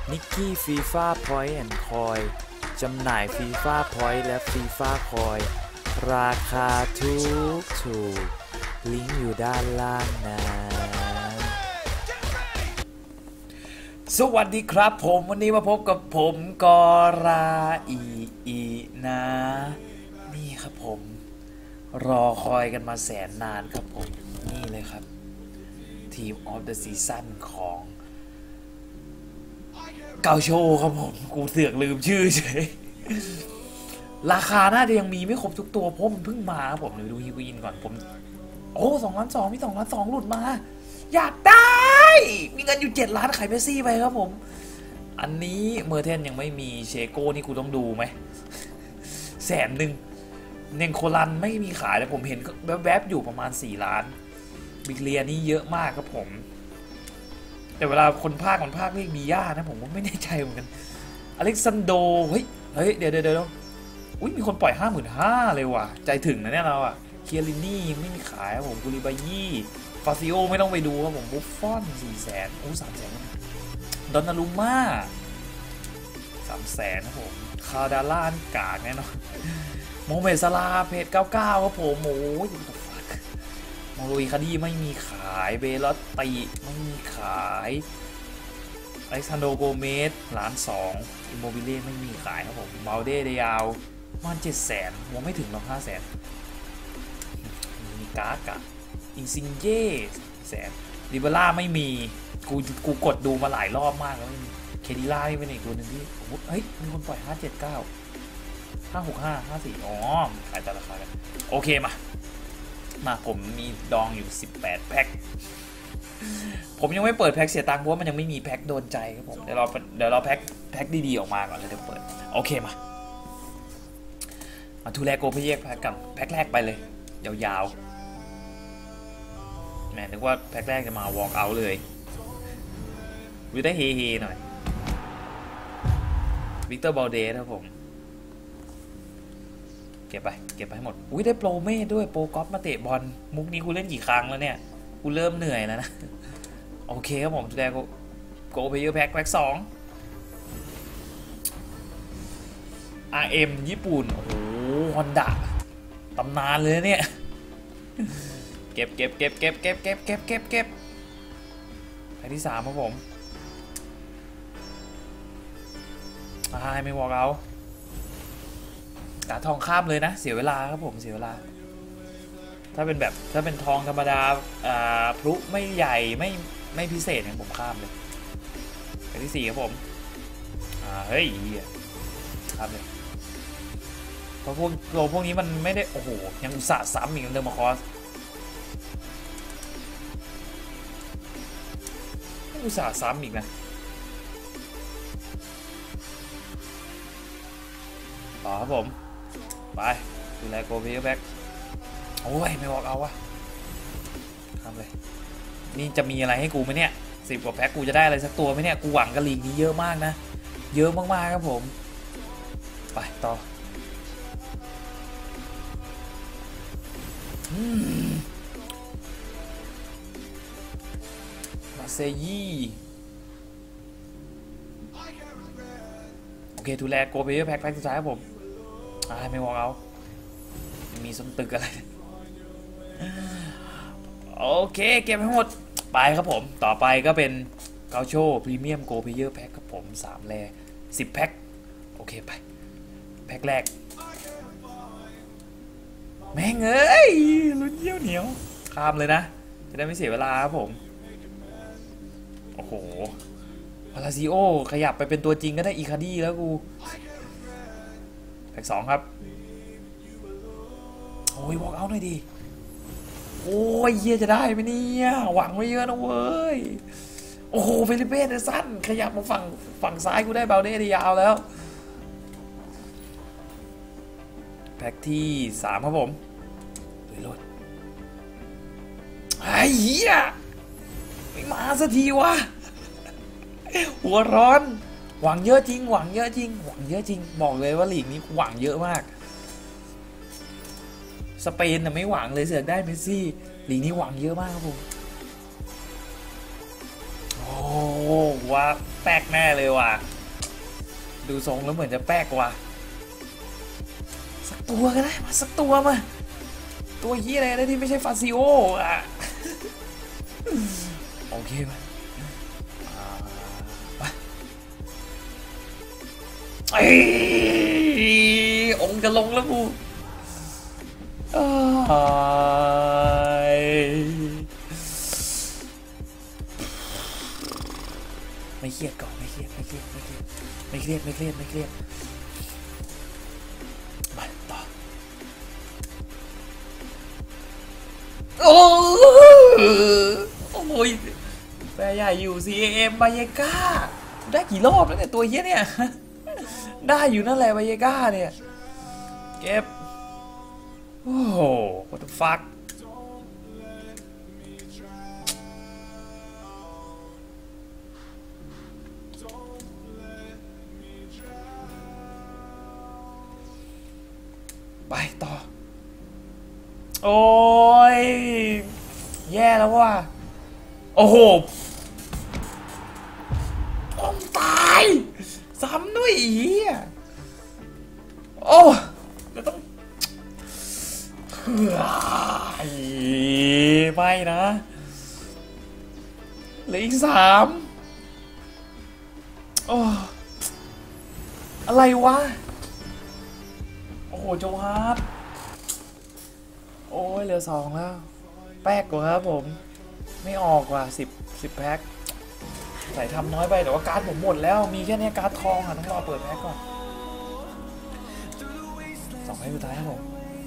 นิกกี้ฟีฟ่าพอยต์แอนด์คอยจำหน่ายฟีฟ่าพอยต์และฟีฟ่าคอยราคาถูกลิงก์อยู่ด้านล่างนะสวัสดีครับผมวันนี้มาพบกับผมกอราอีนะนี่ครับผมรอคอยกันมาแสนนานครับผมนี่เลยครับทีมออฟเดอะซีซั่นของเกาโชครับผมกูเสือกลืมชื่อเฉยราคาน่าจะยังมีไม่ครบทุกตัวเพราะมันเพิ่งมาครับผมเดี๋ยวดูฮิวอินก่อนผมโอ้2,200,000มี2,200,000หลุดมาอยากได้มีเงินอยู่7 ล้านขายเมสซี่ไปครับผมอันนี้เมอร์เทนยังไม่มีเชโก้นี่กูต้องดูไหม100,000เนงโคลันไม่มีขายแต่ผมเห็นแวบๆอยู่ประมาณ4 ล้านบิกเลียนี่เยอะมากครับผมแต่เวลาคนภาคเรียกบีย่านะผมก็ไม่แน่ใจเหมือนกันอเล็กซานโดเฮ้ยเดี๋ยวอุ้ยมีคนปล่อย 55,000เลยว่ะใจถึงนะเนี่ยเราอะเคียรินี่ยังไม่มีขายครับผมกูริบายี่ฟาซิโอไม่ต้องไปดูครับผมบุฟฟอน400,000โอ้300,000ดอนนารุม่า300,000ครับผมคาดาล่านกากแน่นอนโมเมสลาเพจ99ครับผมโอ้ยมาลุยคดีไม่มีขายเบลติไม่มีขายอเล็กซานโดโกเมส1,200,000อิมโมบิเล่ไม่มีขายครับผมเบลเดเดียาวมัน700,000ยังไม่ถึงหรอก500,000มีการ์ดกับอินซิงเย่100,000ลิเบร่าไม่มีกูกดดูมาหลายรอบมากแล้วไม่มีเคดิล่านี่เป็นอีกตัวหนึ่งที่เฮ้ยมีคนปล่อย579 565 54อ๋อขายแต่ราคากันโอเคมาผมมีดองอยู่18 แพ็คผมยังไม่เปิดแพ็คเสียตังค์เพราะว่ามันยังไม่มีแพ็คโดนใจครับผมเดี๋ยวเราแพ็คดีๆออกมาก่อนแล้วเดี๋ยวเปิดโอเคมาทูแรกโกพี่แยกแพ็คกันแพ็คแรกไปเลยยาวๆแหมนึกว่าแพ็คแรกจะมาวอล์กเอาเลยวิได้เฮหน่อยวิกเตอร์บอลเดสครับผมเก็บไปให้หมดอุ้ยได้โปรเมทด้วยโปรกอล์ฟมาเตะบอลมุกนี้กูเล่นกี่ครั้งแล้วเนี่ยกูเริ่มเหนื่อยแล้วนะโอเคครับผมแสดงโกเพย์แพ็ค2 RM ญี่ปุ่นโอ้โหฮอนดะตำนานเลยเนี่ยเก็บแพ็คที่3ครับผมไม่บอกเอากาทองข้ามเลยนะเสียเวลาครับผมเสียเวลาถ้าเป็นทองธรรมดาพลุไม่ใหญ่ไม่พิเศษเนี่ยผมข้ามเลยแพ็คที่4ครับผมเฮ้ยข้ามเลยเพราะพวกนี้มันไม่ได้โอ้โหยังอุตส่าห์ซ้ำอีกเดิมมาคอสอุตส่าห์ซ้ำอีกนะต่อครับผมไปดูแลโกเพย์แบ็กโอ้ยไม่บอกเอาวะทำเลยนี่จะมีอะไรให้กูไหมเนี่ย10 กว่าแพ็คกูจะได้อะไรสักตัวไหมเนี่ยกูหวังกับลีกนี้เยอะมากนะเยอะมากๆครับผมไปต่อมาเซยี่โอเคดูแลโกเพย์แพ็คสุดท้ายครับผมไม่บอกเอามีส้นตึกอะไรโอเคเก็บให้หมดไปครับผมต่อไปก็เป็นเกาโชพรีเมียมโกเพย์แพ็คครับผม3 แล10 แพ็คโอเคไปแพ็คแรกแม่งเอ้ยลุ้นเยี่ยวเหนียวข้ามเลยนะจะได้ไม่เสียเวลาครับผมโอ้โหพาราซิโอขยับไปเป็นตัวจริงก็ได้อีคาดี้แล้วกูแพ็ค2ครับโอ้ยวอล์กเอาหน่อยดิโอ้ยเยี่ยจะได้ไหมเนี่ยหวังไว้เยอะนะเว้ยโอ้โหเฟลิเป้เดซันขยับมาฝั่งซ้ายกูได้เบลเด้ยาวแล้วแพ็คที่3ครับผมเลยรถไอ้เหี้ยไม่มาสักทีวะหัวร้อนหวังเยอะจริงบอกเลยว่าลีกนี้หวังเยอะมากสเปนน่ะไม่หวังเลยเสือกได้เมสซี่ลีกนี้หวังเยอะมากครับผมโอ้ว่าแป๊กแน่เลยว่ะดูทรงแล้วเหมือนจะแป๊กว่ะสักตัวก็ได้มาสักตัวมาตัวยี่อะไรได้ที่ไม่ใช่ฟาซิโออ่ะโอเคมาไอ้องค์จะลงแล้วกูไม่เครียดก่อนไม่เครียดมาต่อโอ้ยแปรใหญ่อยู่ CAM บาเยก้าได้กี่รอบแล้วเนี่ยตัวเหี้ยเนี่ยได้อยู่นั่นแหละบาเยก้าเนี่ยเก็บโอ้โห what the fuck ไปต่อโอ้ยแย่แล้วว่ะโอ้โหต้องตายซ้ำด้วยอีโอ้แล้วต้องไม่นะเหลืออีก3โอ้อะไรวะโอ้โหโจฮาร์ดโอ้ยเหลือ2แล้วแป๊กกว่าครับผมไม่ออกว่ะ10แพ็คใส่ทำน้อยไปแต่ว่าการ์ดผมหมดแล้วมีแค่นี้การ์ดทองอ่ะต้องรอเปิดแพ็คก่อน2แพ็คสุดท้ายครับผม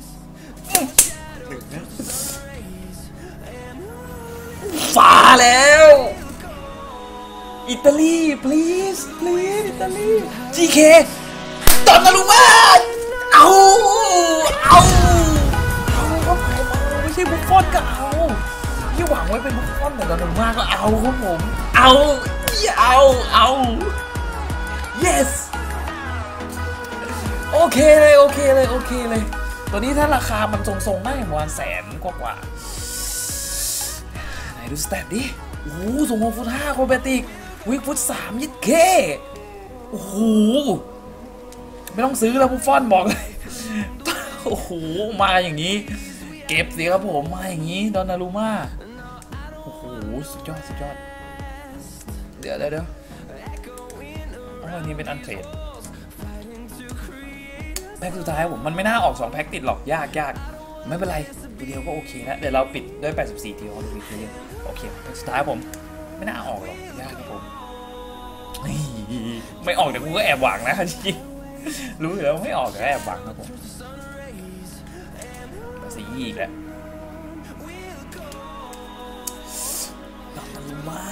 ฝ่าแล้วอิตาลี please อิตาลี GK ตอนนารุมาเอาก็ไม่ใช่บุฟฟอนก็เอาที่หวังไว้เป็นบุฟฟอนแต่ตอนนารุมาก็เอาครับผมเอา yes โอเคเลยตัวนี้ถ้าราคามันทรงๆได้ประมาณ100,000 กว่าไหนดูสเตตดิโอ้โหสูง6 ฟุต 5โครแบติกวิกฟุต3ยิดเคโอ้โหไม่ต้องซื้อแล้วบุฟฟอนบอกเลยโอ้โหมาอย่างนี้เก็บสิครับผมมาอย่างนี้ดอนนารูมาโอ้โหสุดยอดเดี๋ยวอันนี้เป็นอันเทรดแพ็คสุดท้ายผมมันไม่น่าออก2แพ็คติดหรอกยากไม่เป็นไรตัวเดียวก็โอเคแล้วเดี๋ยวเราปิดด้วย84ทีของวีทีโอเคแพ็คสุดท้ายผมไม่น่าออกหรอกยากครับผมไม่ออกแต่กูก็แอบหวังนะจริงรู้อยู่แล้วไม่ออกแต่แอบหวังครับผมสีอีกแล้วดอกนารุมา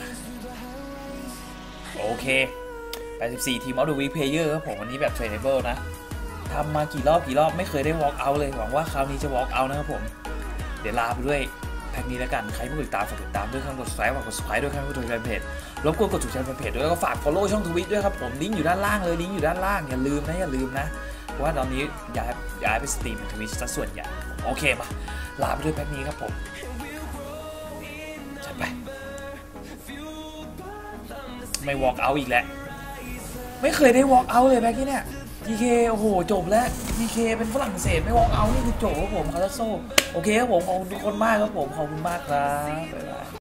โอเค84ทีมออฟเดอะวีคเพลเยอร์ครับผมวันนี้แบบเทรดเบิลนะทำมากี่รอบไม่เคยได้ walk out เลยหวังว่าคราวนี้จะ walk out นะครับผมเดี๋ยวลาไปด้วยแพ็คนี้แล้วกันใครไม่กดติดตามฝากติดตามด้วยข้างกด subscribe ฝากกด subscribe ด้วยข้างกดถูกใจแฟนเพจรบกวนกดถูกใจแฟนเพจด้วยแล้วก็ฝาก follow ช่องทวิตด้วยครับผมลิงก์อยู่ด้านล่างเลยอย่าลืมนะเพราะว่าตอนนี้ย้ายไปสตรีมในทวิตซะส่วนใหญ่โอเคมาลาไปด้วยแพ็คนี้ครับผมจัดไปไม่ walk out อีกแล้วไม่เคยได้ walk out เลยแพ็คนี้เนี่ย GK โอ้โหจบแล้ว GK เป็นฝรั่งเศสไม่ walk out นี่คือจบครับผมคาร์ลโซโอเคครับผมขอบคุณทุกคนมากครับผมขอบคุณมากครับบ๊ายบาย